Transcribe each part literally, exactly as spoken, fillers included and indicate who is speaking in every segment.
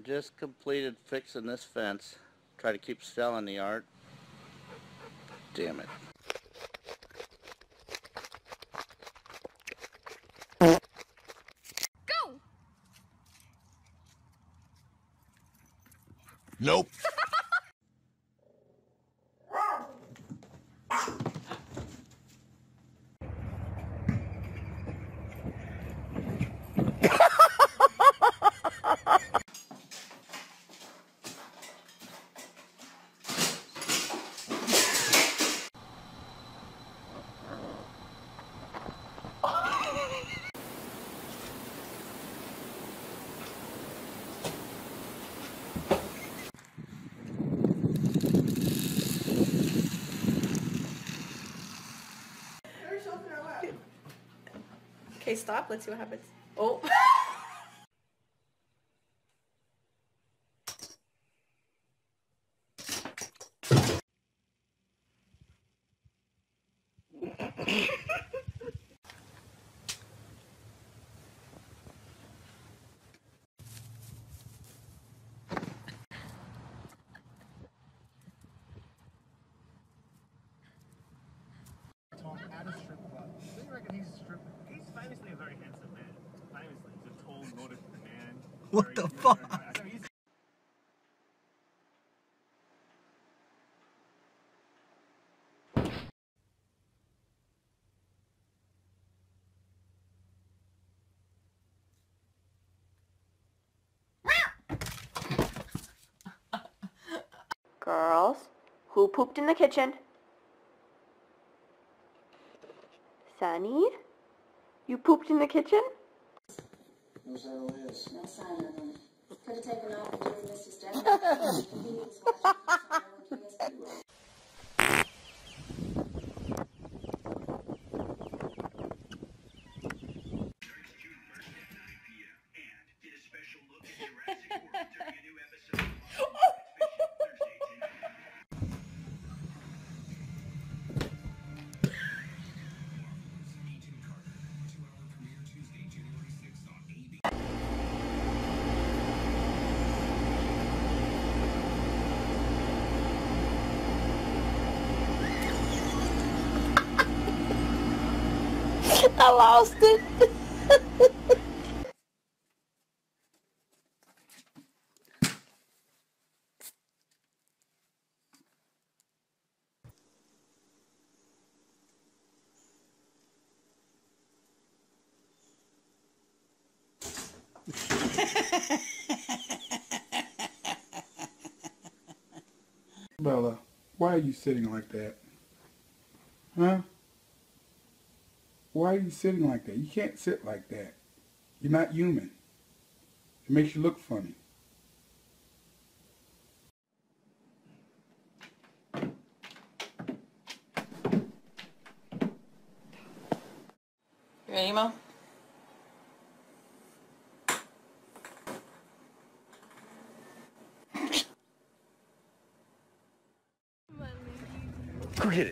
Speaker 1: just completed fixing this fence. Try to keep Stella in the yard. Damn it.
Speaker 2: Go!
Speaker 3: Nope.
Speaker 2: Okay, stop. Let's see what happens. Oh.
Speaker 4: At a strip club. Do you reckon he's a stripper? He's famously a very handsome man. Famously, he's a tall, Nordic man.
Speaker 3: What the fuck?
Speaker 4: I mean, he's
Speaker 5: Girls, who pooped in the kitchen? Sunny? You pooped in the kitchen?
Speaker 6: No sign of this. No sign of him. Could have taken off and given Mister Stephen. He was watching.
Speaker 5: I lost it.
Speaker 7: Bella, why are you sitting like that? Huh? Why are you sitting like that? You can't sit like that. You're not human. It makes you look funny.
Speaker 2: You ready, Mo?
Speaker 3: Go hit it.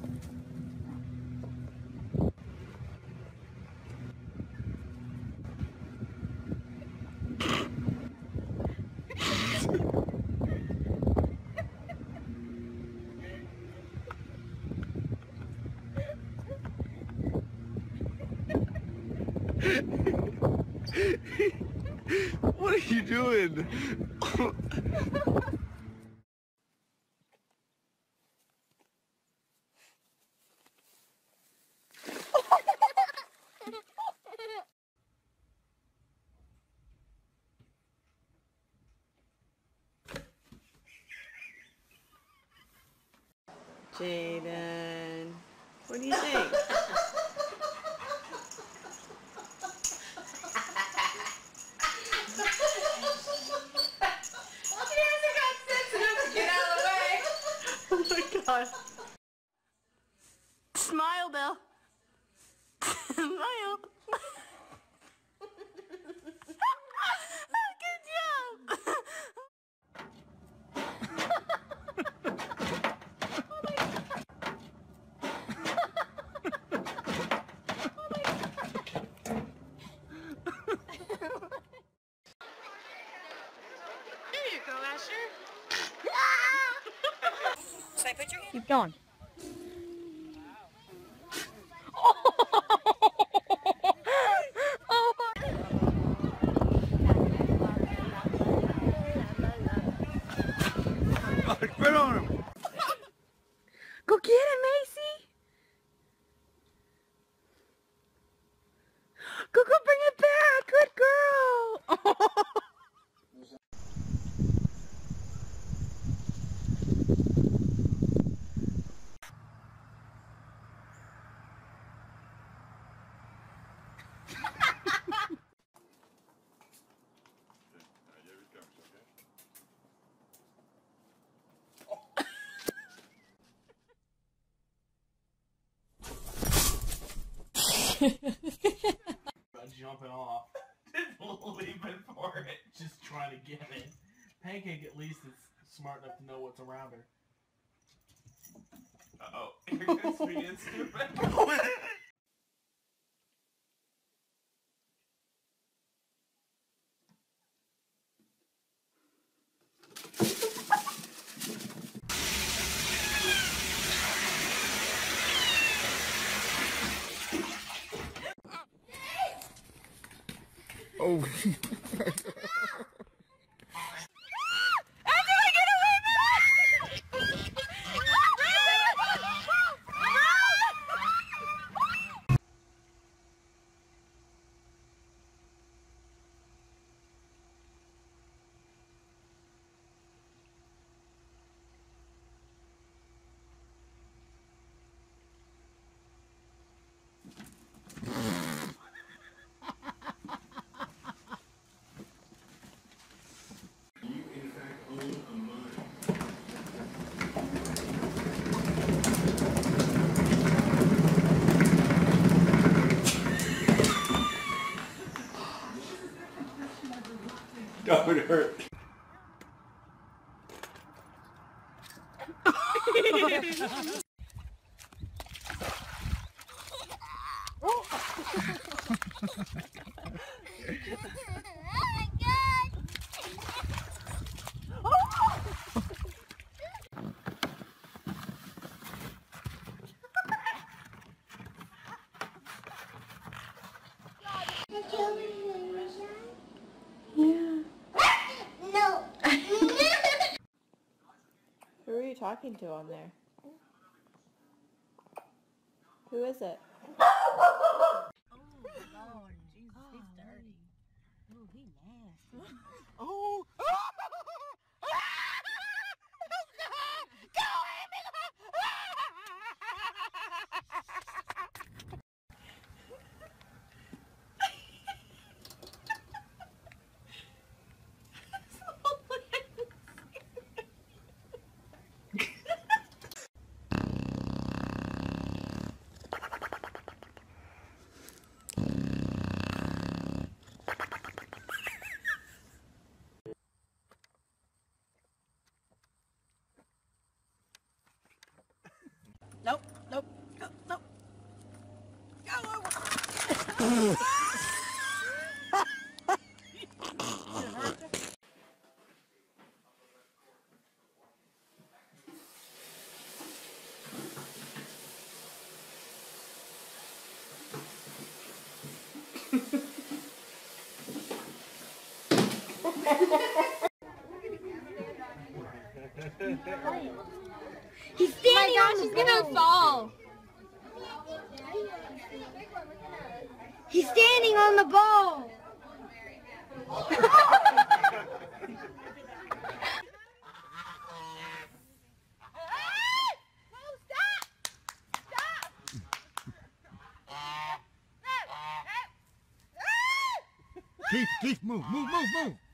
Speaker 3: What are you doing?
Speaker 2: Jaden, what do you think? Oh my god. Smile, Bill. Smile. Good job.
Speaker 8: Should I put your hand?
Speaker 2: Keep going.
Speaker 3: Quit on him.
Speaker 2: Go get him, Macy. Go, go, bring it back. Good girl.
Speaker 4: Jumping off, leaping for it, just trying to get it. Pancake at least is smart enough to know what's around her. Uh-oh, here goes being stupid.
Speaker 3: Oh.
Speaker 7: That would hurt.
Speaker 2: Who are you talking to on there? Who is it?
Speaker 8: Oh, Lord. Jesus, he's dirty. Ooh, he nasty.
Speaker 3: Oh.
Speaker 8: Nope, nope, nope, nope. Go over.
Speaker 5: He's standing on the ball. He's gonna fall. He's standing on the ball.
Speaker 3: Keith, Keith, move, move, move, move.